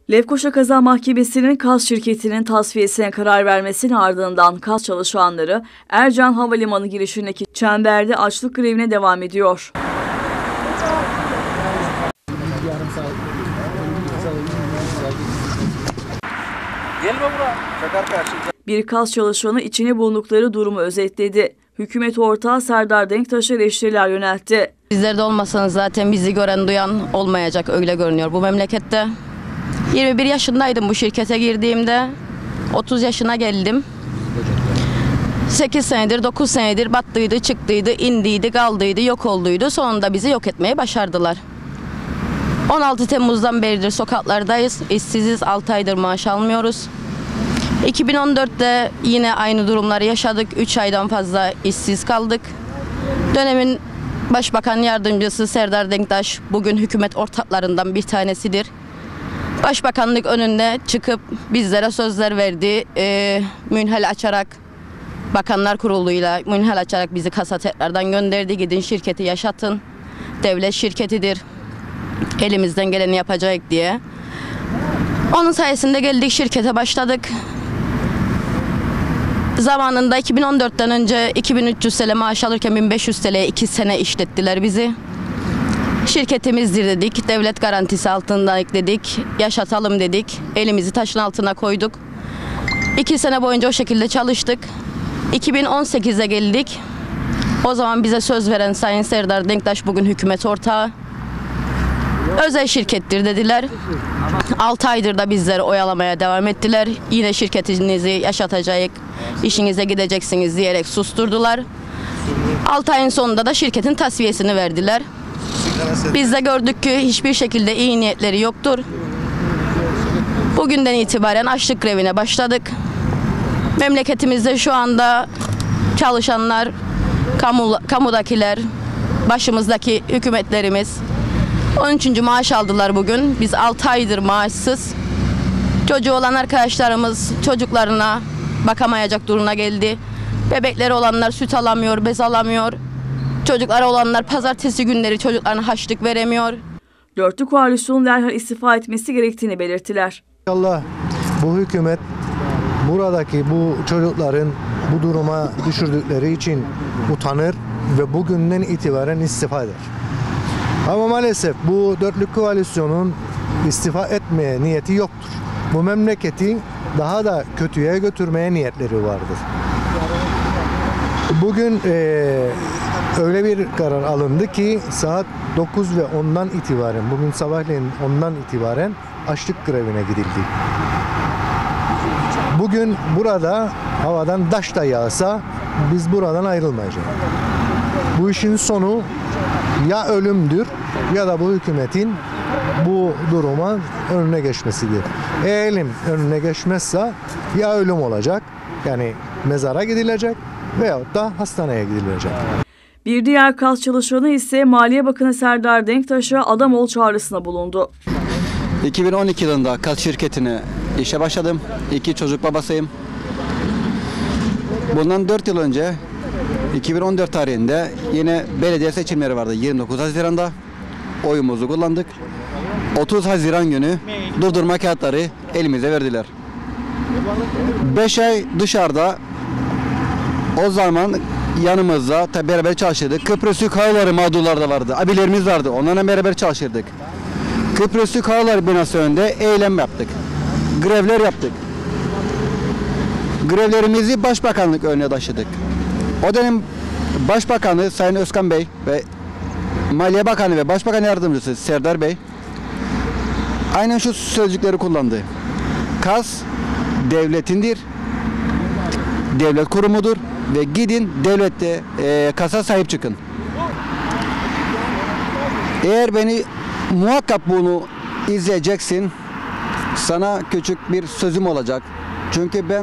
Lefkoşa Kaza Mahkemesi'nin KAZ şirketinin tasfiyesine karar vermesinin ardından KAZ çalışanları Ercan Havalimanı girişindeki çemberde açlık grevine devam ediyor. Bir KAZ çalışanı içine bulundukları durumu özetledi. Hükümet ortağı Serdar Denktaş'a eleştiriler yöneltti. Bizler de olmasanız zaten bizi gören duyan olmayacak, öyle görünüyor bu memlekette. 21 yaşındaydım bu şirkete girdiğimde. 30 yaşına geldim. 8 senedir, 9 senedir battıydı, çıktıydı, indiydi, kaldıydı, yok olduydu. Sonunda bizi yok etmeyi başardılar. 16 Temmuz'dan beridir sokaklardayız. İşsiziz, 6 aydır maaş almıyoruz. 2014'te yine aynı durumları yaşadık. 3 aydan fazla işsiz kaldık. Dönemin Başbakan Yardımcısı Serdar Denktaş bugün hükümet ortaklarından bir tanesidir. Başbakanlık önünde çıkıp bizlere sözler verdi. Münhel açarak, Bakanlar Kurulu'yla münhel açarak bizi kasa tekrardan gönderdi. Gidin şirketi yaşatın. Devlet şirketidir. Elimizden geleni yapacak diye. Onun sayesinde geldik, şirkete başladık. Zamanında 2014'ten önce 2300 TL maaş alırken 1500 TL'ye 2 sene işlettiler bizi. Şirketimizdir dedik, devlet garantisi altındaydık dedik, yaşatalım dedik, elimizi taşın altına koyduk. 2 sene boyunca o şekilde çalıştık. 2018'e geldik. O zaman bize söz veren Sayın Serdar Denktaş bugün hükümet ortağı. Özel şirkettir dediler. 6 aydır da bizleri oyalamaya devam ettiler. Yine şirketinizi yaşatacak, işinize gideceksiniz diyerek susturdular. 6 ayın sonunda da şirketin tasfiyesini verdiler. Biz de gördük ki hiçbir şekilde iyi niyetleri yoktur. Bugünden itibaren açlık grevine başladık. Memleketimizde şu anda çalışanlar, kamudakiler, başımızdaki hükümetlerimiz 13. maaş aldılar bugün. Biz 6 aydır maaşsız. Çocuğu olan arkadaşlarımız çocuklarına bakamayacak duruma geldi. Bebekleri olanlar süt alamıyor, bez alamıyor. Çocukları olanlar pazartesi günleri çocuklarına harçlık veremiyor. Dörtlü koalisyonun derhal istifa etmesi gerektiğini belirttiler. İnşallah bu hükümet buradaki bu çocukların bu duruma düşürdükleri için utanır ve bugünden itibaren istifa eder. Ama maalesef bu dörtlü koalisyonun istifa etmeye niyeti yoktur. Bu memleketi daha da kötüye götürmeye niyetleri vardır. Bugün öyle bir karar alındı ki saat 9 ve 10'dan itibaren, bugün sabahleyin 10'dan itibaren açlık grevine gidildi. Bugün burada havadan taş da yağsa biz buradan ayrılmayacağız. Bu işin sonu ya ölümdür ya da bu hükümetin bu duruma önüne geçmesidir. Eğer önüne geçmezse ya ölüm olacak, yani mezara gidilecek veyahut da hastaneye gidilecek. Bir diğer KAZ çalışanı ise Maliye Bakanı Serdar Denktaş'a adam ol çağrısında bulundu. 2012 yılında KAZ şirketine işe başladım. 2 çocuk babasıyım. Bundan 4 yıl önce 2014 tarihinde yine belediye seçimleri vardı. 29 Haziran'da oyumuzu kullandık. 30 Haziran günü durdurma kağıtları elimize verdiler. 5 ay dışarıda, o zaman yanımızda tabi beraber çalışırdık. Kıbrıs Türk Hava Yolları mağdurları da vardı. Abilerimiz vardı. Onlarla beraber çalışırdık. Kıbrıs Türk Hava Yolları binası önünde eylem yaptık. Grevler yaptık. Grevlerimizi Başbakanlık önüne taşıdık. O dönem Başbakanı Sayın Özkan Bey ve Maliye Bakanı ve Başbakan Yardımcısı Serdar Bey aynen şu sözcükleri kullandı. KAZ devletindir, devlet kurumudur ve gidin devlette KAZ'a sahip çıkın. Eğer beni muhakkak bunu izleyeceksin, sana küçük bir sözüm olacak. Çünkü ben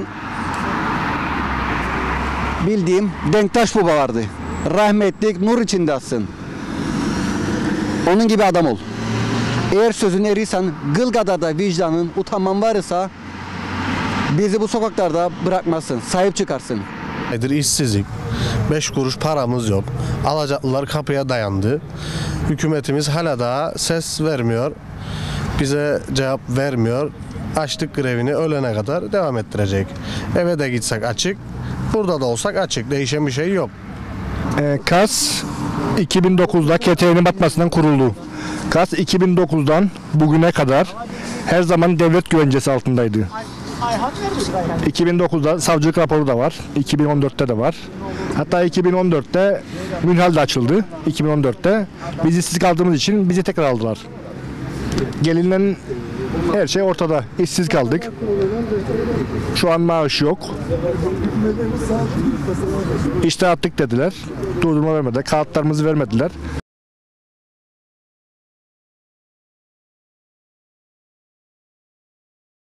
bildiğim Denktaş Baba vardı. Rahmetlik nur içinde atsın. Onun gibi adam ol. Eğer sözünü erirsen, gıl kadar da vicdanın, utanman varsa bizi bu sokaklarda bırakmazsın, sahip çıkarsın. İşsizlik, 5 kuruş paramız yok. Alacaklılar kapıya dayandı. Hükümetimiz hala daha ses vermiyor. Bize cevap vermiyor. Açlık grevini ölene kadar devam ettirecek. Eve de gitsek açık, burada da olsak açık. Değişen bir şey yok. KAS 2009'da KT'nin batmasından kuruldu. KAS 2009'dan bugüne kadar her zaman devlet güvencesi altındaydı. 2009'da savcılık raporu da var. 2014'te de var. Hatta 2014'te Münhal de açıldı. 2014'te biz işsiz kaldığımız için bizi tekrar aldılar. Gelinen her şey ortada. İşsiz kaldık. Şu an maaş yok. İşte attık dediler. Durdurma vermediler. Kağıtlarımızı vermediler.